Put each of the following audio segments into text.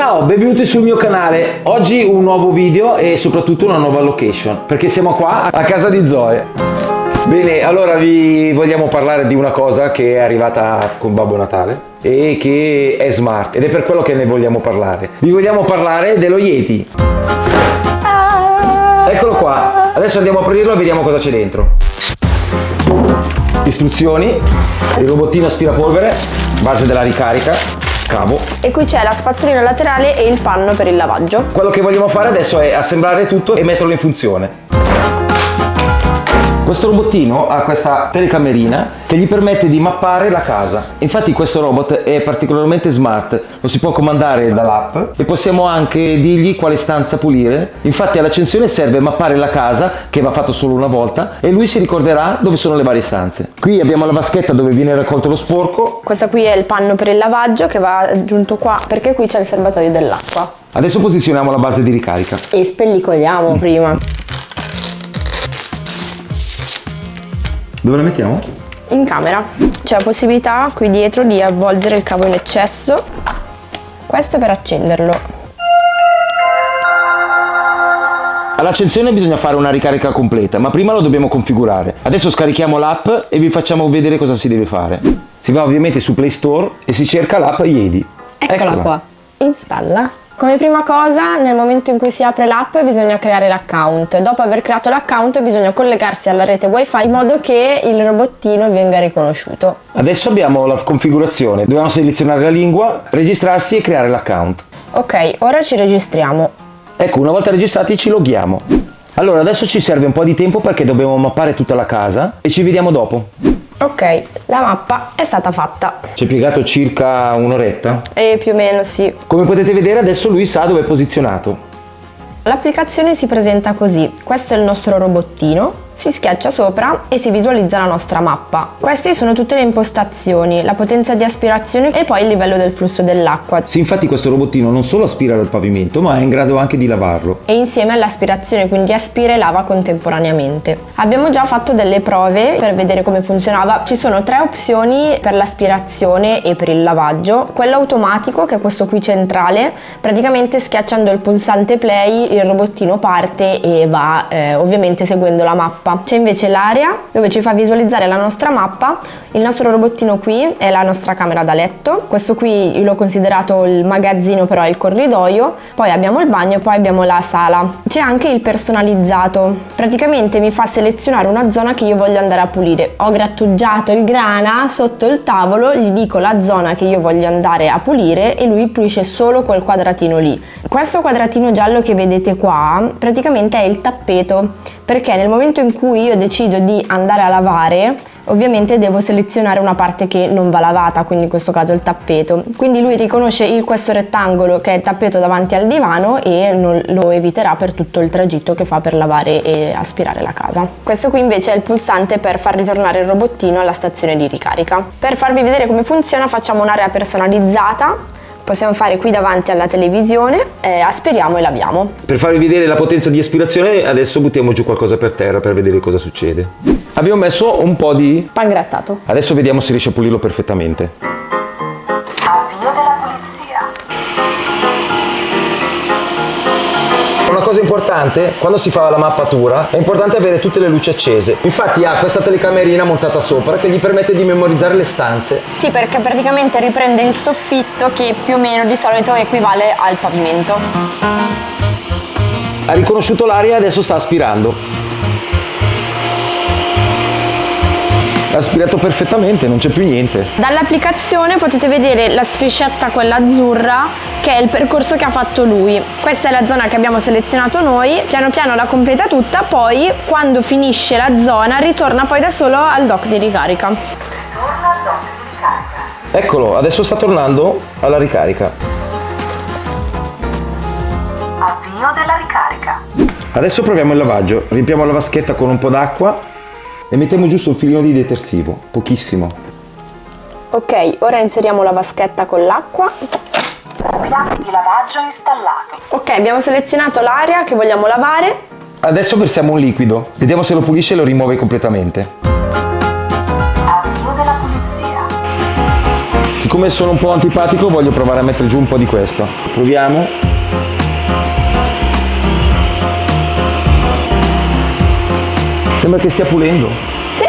Ciao, benvenuti sul mio canale. Oggi un nuovo video e soprattutto una nuova location, perché siamo qua a casa di Zoe. Bene, allora vi vogliamo parlare di una cosa che è arrivata con Babbo Natale e che è smart, ed è per quello che ne vogliamo parlare. Vi vogliamo parlare dello Yeti. Eccolo qua. Adesso andiamo a aprirlo e vediamo cosa c'è dentro. Istruzioni, il robottino aspirapolvere, base della ricarica, cavo. E qui c'è la spazzolina laterale e il panno per il lavaggio. Quello che vogliamo fare adesso è assemblare tutto e metterlo in funzione. Questo robottino ha questa telecamerina che gli permette di mappare la casa. Infatti questo robot è particolarmente smart, lo si può comandare dall'app e possiamo anche dirgli quale stanza pulire. Infatti all'accensione serve mappare la casa, che va fatto solo una volta, e lui si ricorderà dove sono le varie stanze. Qui abbiamo la vaschetta dove viene raccolto lo sporco. Questa qui è il panno per il lavaggio che va aggiunto qua perché qui c'è il serbatoio dell'acqua. Adesso posizioniamo la base di ricarica. E spellicoliamo prima. Dove la mettiamo? In camera. C'è la possibilità qui dietro di avvolgere il cavo in eccesso. Questo per accenderlo. All'accensione bisogna fare una ricarica completa, ma prima lo dobbiamo configurare. Adesso scarichiamo l'app e vi facciamo vedere cosa si deve fare. Si va ovviamente su Play Store e si cerca l'app Yeti. Eccola qua. Installa. Come prima cosa, nel momento in cui si apre l'app bisogna creare l'account. Dopo aver creato l'account bisogna collegarsi alla rete wifi in modo che il robottino venga riconosciuto. Adesso abbiamo la configurazione, dobbiamo selezionare la lingua, registrarsi e creare l'account. Ok, ora ci registriamo. Ecco, una volta registrati ci loghiamo. Allora adesso ci serve un po' di tempo perché dobbiamo mappare tutta la casa e ci vediamo dopo. Ok, la mappa è stata fatta. Ci è impiegato circa un'oretta? Più o meno sì. Come potete vedere adesso lui sa dove è posizionato. L'applicazione si presenta così. Questo è il nostro robottino. Si schiaccia sopra e si visualizza la nostra mappa. Queste sono tutte le impostazioni, la potenza di aspirazione e poi il livello del flusso dell'acqua. Sì, infatti questo robottino non solo aspira dal pavimento, ma è in grado anche di lavarlo. E insieme all'aspirazione, quindi aspira e lava contemporaneamente. Abbiamo già fatto delle prove per vedere come funzionava. Ci sono tre opzioni per l'aspirazione e per il lavaggio. Quello automatico, che è questo qui centrale, praticamente schiacciando il pulsante play il robottino parte e va ovviamente seguendo la mappa. C'è invece l'area dove ci fa visualizzare la nostra mappa. Il nostro robottino qui è la nostra camera da letto. Questo qui io l'ho considerato il magazzino, però è il corridoio. Poi abbiamo il bagno e poi abbiamo la sala. C'è anche il personalizzato. Praticamente mi fa selezionare una zona che io voglio andare a pulire. Ho grattugiato il grana sotto il tavolo, gli dico la zona che io voglio andare a pulire e lui pulisce solo quel quadratino lì. Questo quadratino giallo che vedete qua praticamente è il tappeto, perché nel momento in cui io decido di andare a lavare ovviamente devo selezionare una parte che non va lavata, quindi in questo caso il tappeto. Quindi lui riconosce questo rettangolo che è il tappeto davanti al divano e non lo eviterà per tutto il tragitto che fa per lavare e aspirare la casa. Questo qui invece è il pulsante per far ritornare il robottino alla stazione di ricarica. Per farvi vedere come funziona facciamo un'area personalizzata. Possiamo fare qui davanti alla televisione, aspiriamo e laviamo. Per farvi vedere la potenza di aspirazione adesso buttiamo giù qualcosa per terra per vedere cosa succede. Abbiamo messo un po' di pangrattato. Adesso vediamo se riesce a pulirlo perfettamente. Avvio della pulizia. Una cosa importante, quando si fa la mappatura, è importante avere tutte le luci accese. Infatti ha questa telecamerina montata sopra che gli permette di memorizzare le stanze. Sì, perché praticamente riprende il soffitto che più o meno di solito equivale al pavimento. Ha riconosciuto l'aria e adesso sta aspirando. Ha aspirato perfettamente, non c'è più niente. Dall'applicazione potete vedere la striscietta, quella azzurra, che è il percorso che ha fatto lui. Questa è la zona che abbiamo selezionato noi, piano piano la completa tutta, poi quando finisce la zona ritorna poi da solo al dock di ricarica. Ritorna al dock di ricarica. Eccolo, adesso sta tornando alla ricarica. Avvio della ricarica. Adesso proviamo il lavaggio. Riempiamo la vaschetta con un po' d'acqua e mettiamo giusto un filino di detersivo, pochissimo. Ok, ora inseriamo la vaschetta con l'acqua. Piano di lavaggio installato. Ok, abbiamo selezionato l'area che vogliamo lavare. Adesso versiamo un liquido, vediamo se lo pulisce e lo rimuove completamente. Avvio della pulizia. siccome sono un po' antipatico voglio provare a mettere giù un po' di questo. Proviamo. Sembra che stia pulendo. Sì.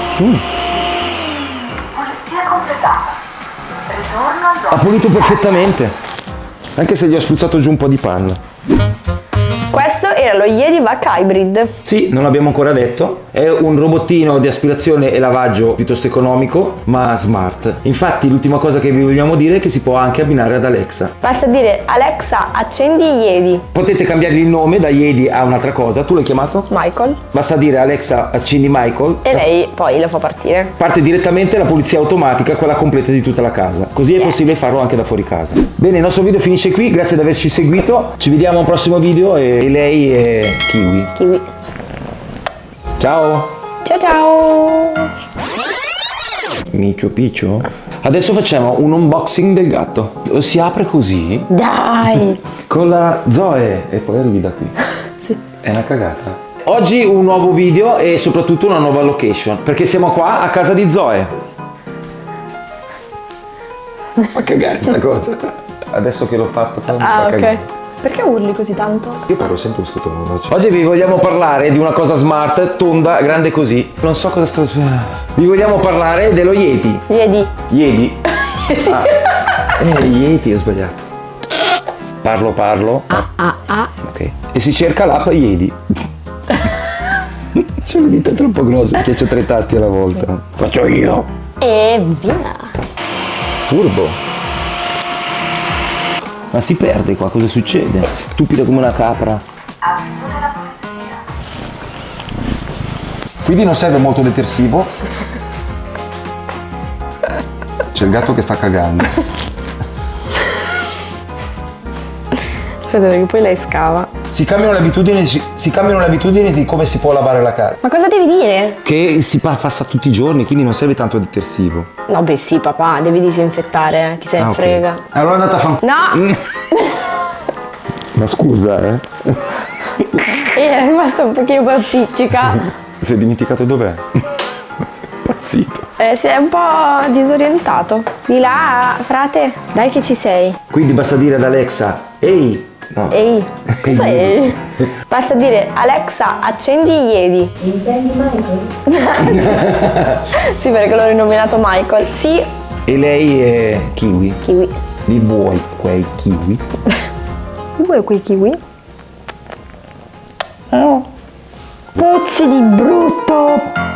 Pulizia completata. Ritorno al Ha dock. pulito perfettamente, anche se gli ho spruzzato giù un po' di panna. Questo era lo Yeti Vac Hybrid. Sì, non l'abbiamo ancora detto, è un robottino di aspirazione e lavaggio piuttosto economico, ma smart. Infatti l'ultima cosa che vi vogliamo dire è che si può anche abbinare ad Alexa. Basta dire Alexa, accendi Yeti. Potete cambiargli il nome da Yeti a un'altra cosa. Tu l'hai chiamato? Michael. Basta dire Alexa, accendi Michael. E lei poi la fa partire. Parte direttamente la pulizia automatica, quella completa di tutta la casa. Così è possibile farlo anche da fuori casa. Bene, il nostro video finisce qui, grazie di averci seguito. Ci vediamo al prossimo video e lei è Kiwi. Kiwi. Ciao! Ciao ciao. Micio piccio. Adesso facciamo un unboxing del gatto. Lo si apre così Dai. con la Zoe e poi arrivi da qui. Sì. È una cagata. Oggi un nuovo video e soprattutto una nuova location, perché siamo qua a casa di Zoe. Fa cagare sta cosa. Adesso che l'ho fatto fa Ah, ok. cagare. Perché urli così tanto? Io parlo sempre questo tono. Oggi vi vogliamo parlare di una cosa smart, tonda, grande così. Non so cosa sta... Vi vogliamo parlare dello Yeti. Yeti. Yeti. Ah. Yeti, ho sbagliato. Parlo. Ok. E si cerca l'app Yeti. C'ho le dita troppo grosse, schiaccio 3 tasti alla volta. Faccio io. E via. Furbo. Ma si perde qua, cosa succede? Stupido come una capra. Avvio della polizia. Quindi non serve molto detersivo. C'è il gatto che sta cagando. Aspetta, perché poi lei scava. Si cambiano le abitudini di come si può lavare la casa. Ma cosa devi dire? Che si passa tutti i giorni, quindi non serve tanto detersivo. No, beh sì, papà, devi disinfettare, chi se ne Ok. frega. Allora è andata a fan... No! Ma scusa, È rimasta un pochino più appiccica. Si è dimenticato dov'è? Pazzito. Si è un po' disorientato. Di là, frate, dai che ci sei. Quindi basta dire ad Alexa, ehi! No. Ehi, cos'è? Basta dire Alexa, accendi Yeti. Intendi Michael? Sì, perché l'ho rinominato Michael. Sì, E lei è Kiwi. kiwi. Li vuoi quei kiwi? Vuoi quei kiwi? Puzzi di brutto!